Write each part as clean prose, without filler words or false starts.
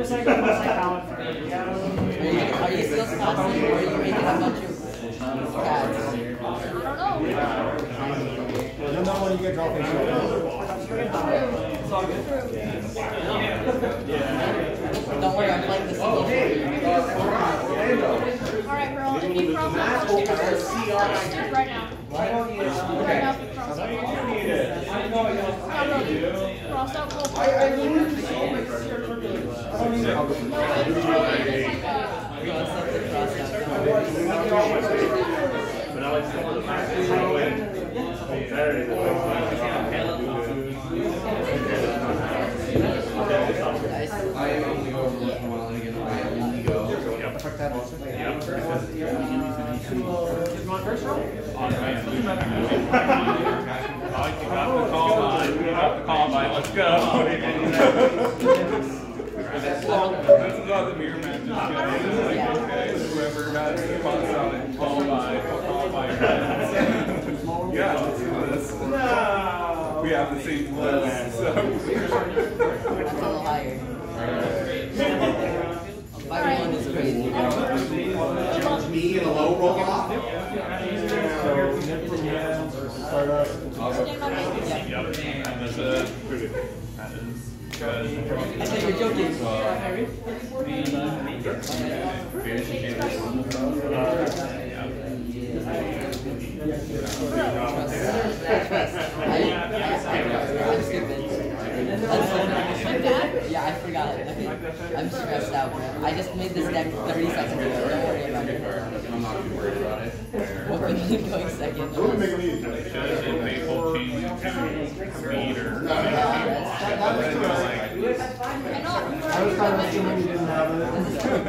focus I can plus I count. Are you still sponsoring or are you making a bunch of ads? I don't know. You'll know when you get dropped into it. Don't worry, I'm playing the single. Alright, bro. If you cross out stick right now. Right now, if you cross out. Cross out gold. I only go over once in a while and again I only go. Let's go. This is all the mirror match. Whoever got spots on it, call by. Yeah, let's do this. We have the same list, so. That's a little higher. Alright. Me in a low roll off. I thought you were joking. I'm stupid. Yeah, I forgot. I'm stressed out, bro. I just made this deck 30 seconds ago. Don't worry about it. I'm not too worried about it. What were you going second? I was kind of assuming you didn't have it. This is true.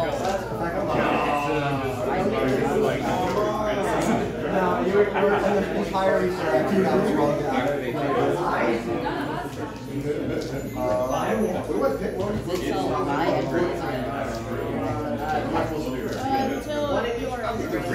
No, you were in the entire Easter egg. That was wrong. It's so high and Until you are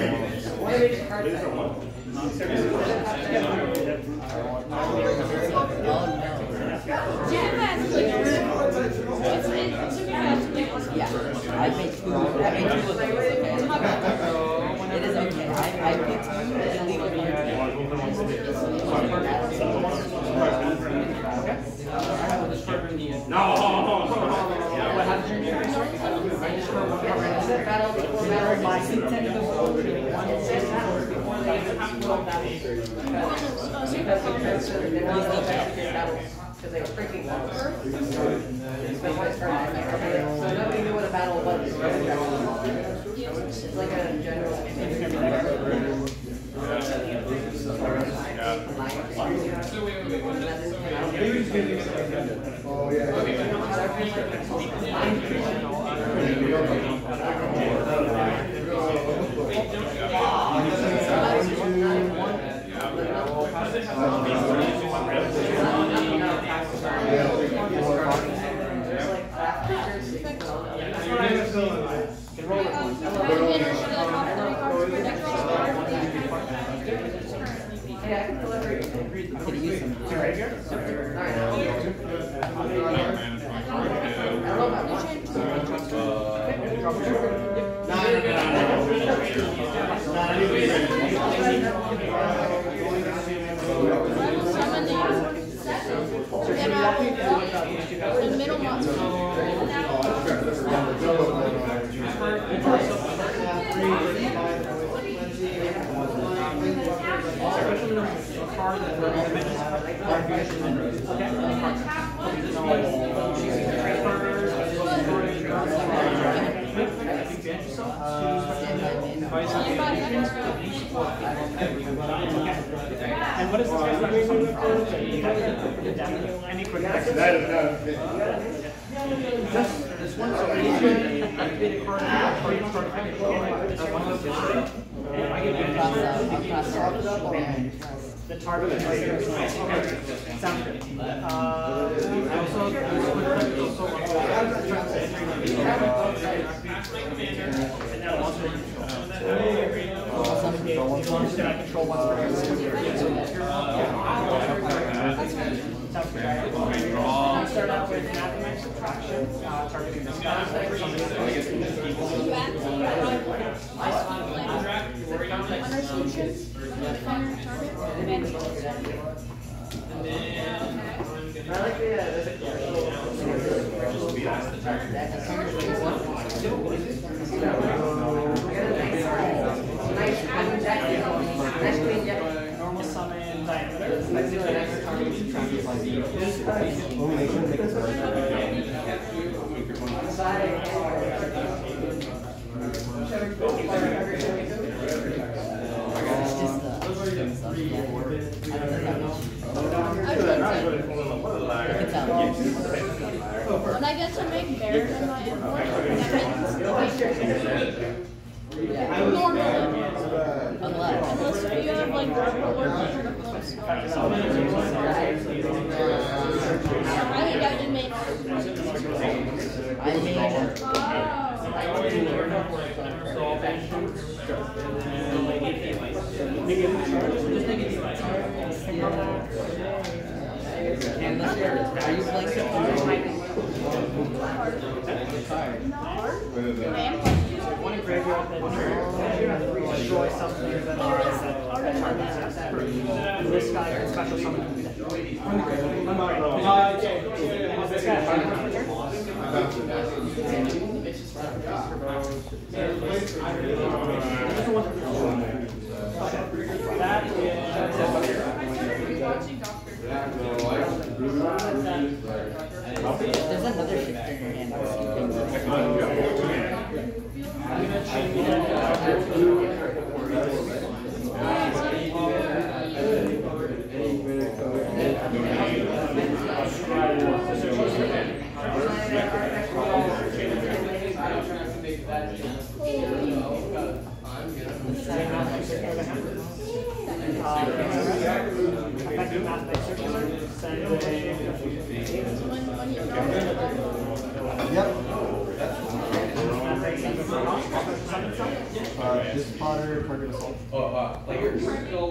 yeah, I made two of those, okay? It is okay. I picked two illegal because they were freaking battles. So nobody knew what a battle was. It's like a general. the middle monster. And what is this guy's name? Any quick access? Just this one. So I did a card. The target is right here. Okay. Sounds good. Control one. Start out with mathematics subtraction, targeting the Normal summon diameter. It's just stuff. I don't know that much. You can tell. When I get to make bears in my input, Yeah. normally, Unless. unless you have like critical I think I did make. I made. Are you playing One in graveyard that destroy something that this guy can special summon. This guy. That is. There's another shifter in your hand. This Potter, target assault. Like your skill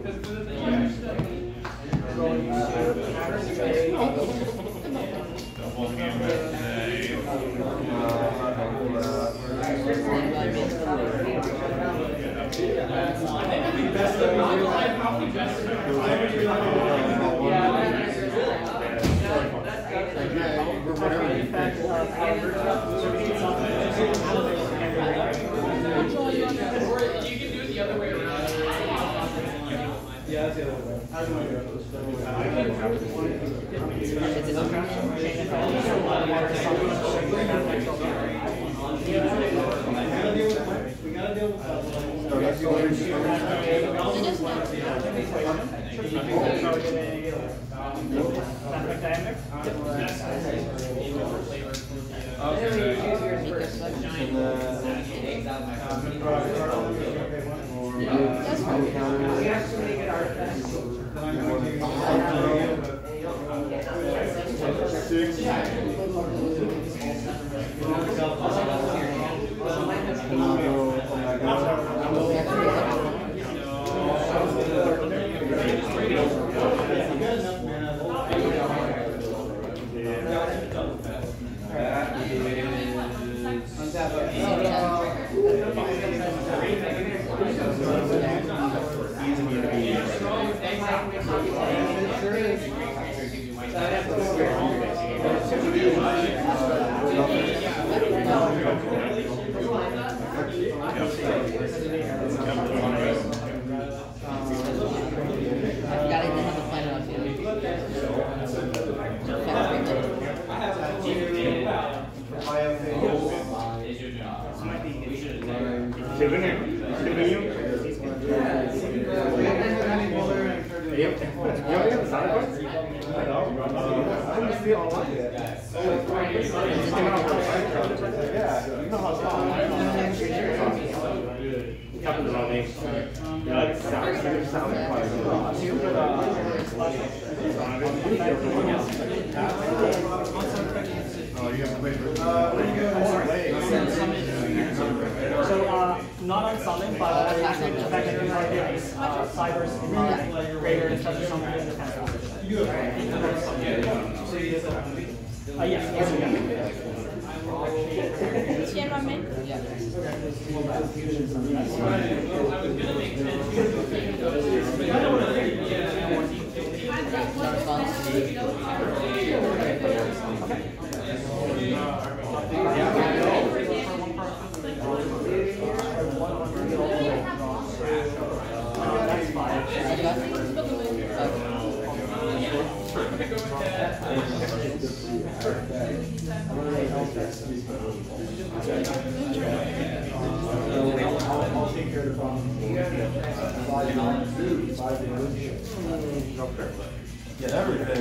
You can do it the other way around. Yeah, that's the other way. We gotta deal with Not on summon, but effectively Cyber's greater and special summon in the defense position. Yes. Stand on me? Yeah. That's fine. I'll take care of the problem. Get everything.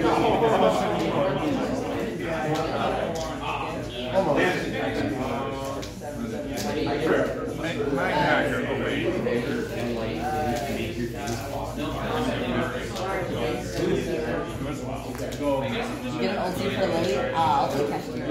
You get an ulti for Lily? I'll take Kashtira.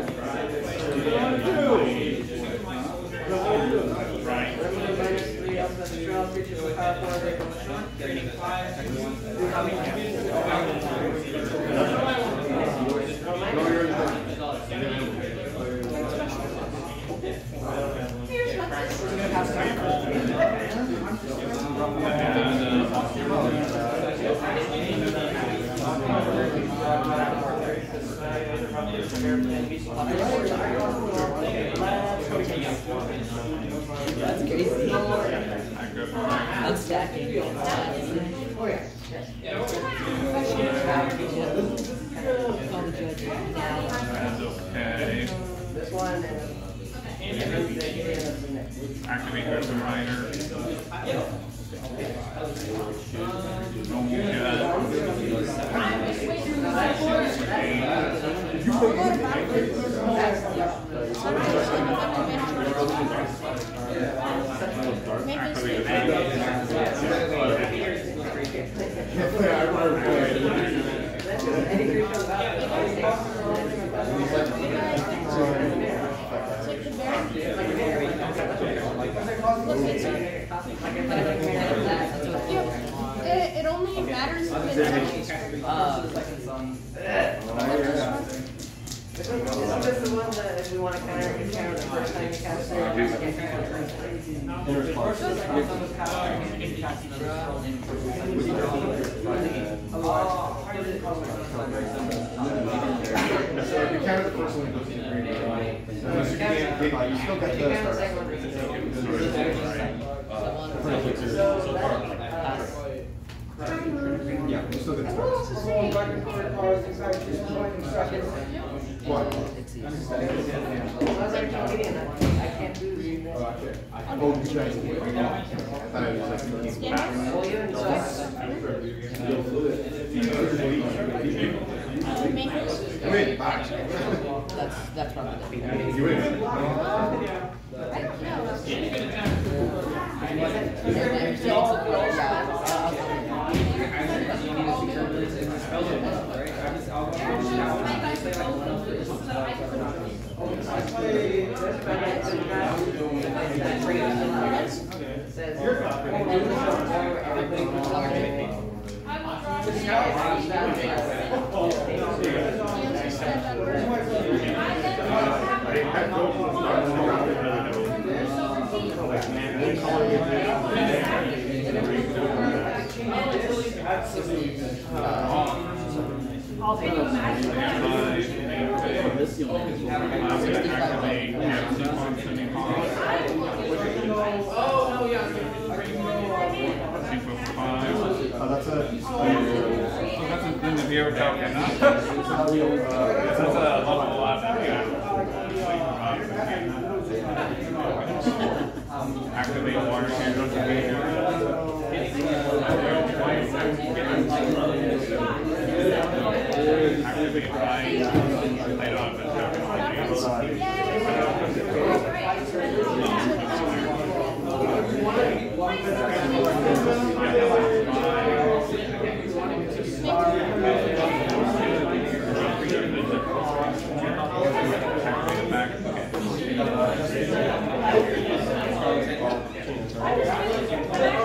That's crazy. I'm stacking. This one and Activate the minor. It only matters if it's This is the one that if we want to counter the first time you cast it, So if you counter the first one, it goes to the green. Unless you can't, you still got the second one. Yeah, you still get what? I can't do this. Oh, you guys. You win. That's probably the You win. I'll take That's a. That's a thing that we ever talked about. That's a level 11. Activate water Activate light. I don't have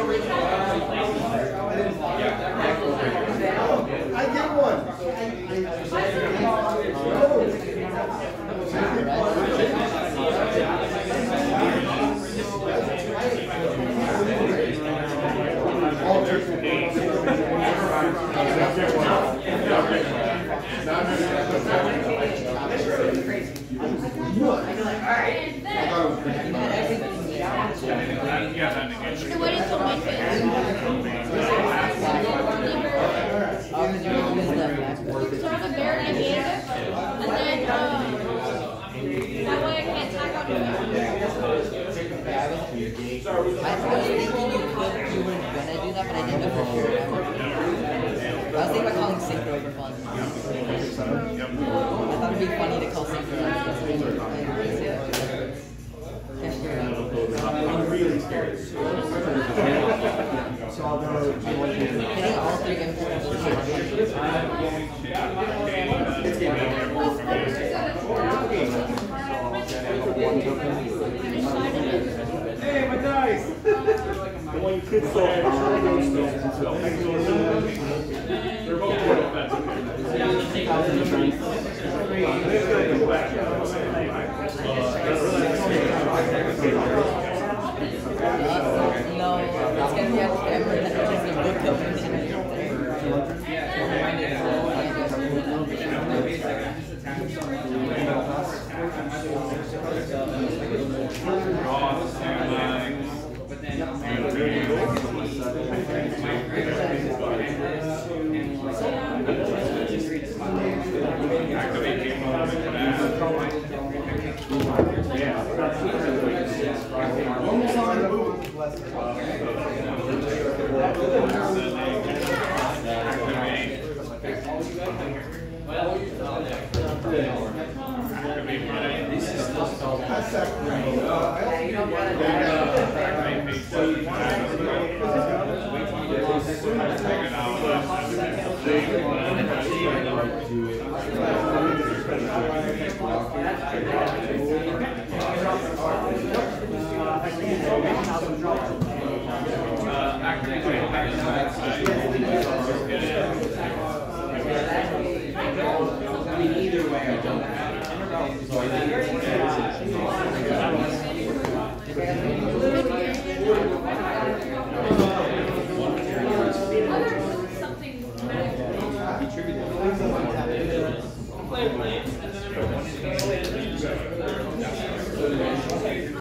So wait until my phase. Start the bear and hand it, and then that way I can't tag on it. I was thinking you were gonna do that, but I didn't know for sure. I was thinking about calling synchro for fun. I thought it'd be funny to call synchro. I'm really scared. So I'll go to Hitting all three games. Hey, my dice! The one you could solve. They're both good No, it's gonna be at the camera that just a book of Almost on the move. Either way, I don't. Something.